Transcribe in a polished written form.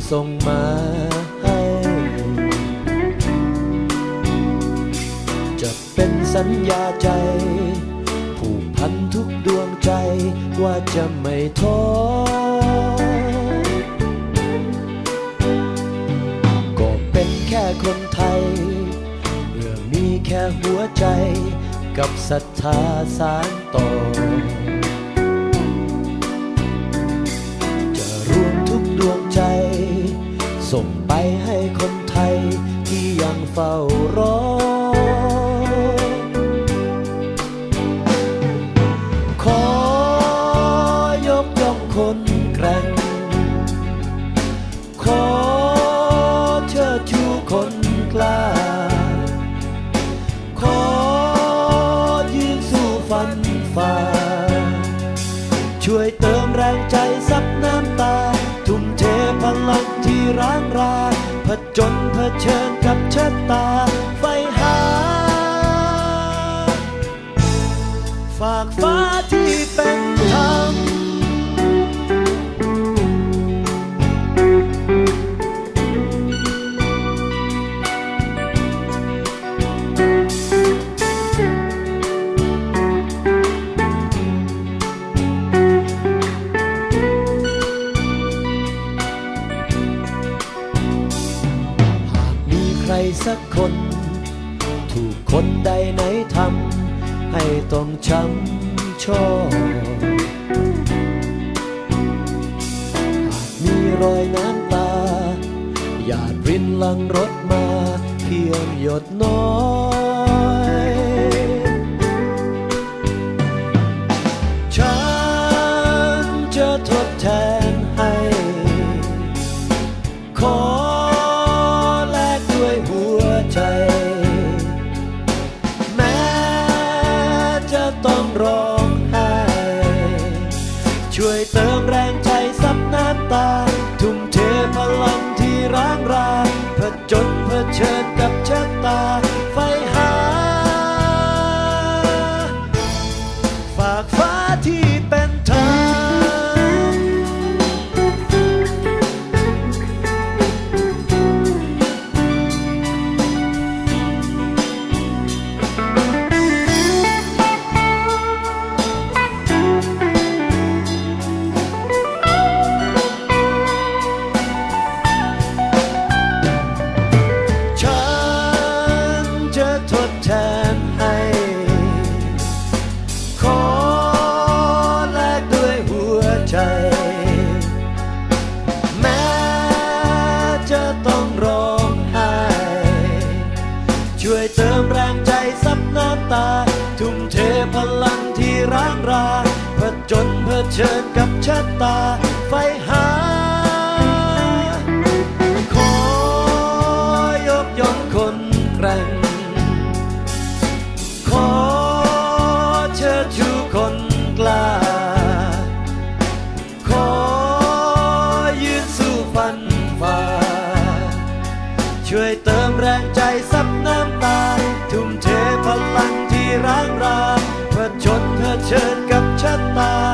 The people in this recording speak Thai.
ส่งมาให้จะเป็นสัญญาใจผูกพันทุกดวงใจว่าจะไม่ท้อก็เป็นแค่คนไทยเมื่อมีแค่หัวใจกับศรัทธาสานต่อจะรวมทุกดวงใจส่งไปให้คนไทยที่ยังเฝ้ารอขอยกย่องคนแกร่งขอเชิดชูคนกล้าขอยืนสู้ฟันฝ่าช่วยเติมแรงใจซับน้ำตาทุ่มเทพลังที่ร้างราผจญเผชิญกับชะตาไฟหาฝากฟ้าที่เป็นธรรมใครสักคนถูกคนใดไหนทำให้ต้องช้ำชอกหากมีรอยน้ำตาหยาดรินหลังรถมาเพียงหยดน้อยฉันจะทดแทนให้ขอแม้จะต้องร้องไห้ช่วยเติมแรงใจซับน้ำตาทุ่มเทพลังที่ร้างราผจญเผชิญกับชะตาไฟหาฝากฟ้าที่เป็นธรรมทดแทนให้ขอแลกด้วยหัวใจแม้จะต้องร้องไห้ช่วยเติมแรงใจซับน้ำตาทุ่มเทพลังที่ร้างราผจญเผชิญกับชะตาไฟหาขอยกย่องคนแกร่งขอเชิดชูคนกล้าขอยืนสู้ฟันฝ่าช่วยเติมแรงใจซับน้ำตาทุ่มเทพลังที่ร้างราผจญเผชิญกับชะตา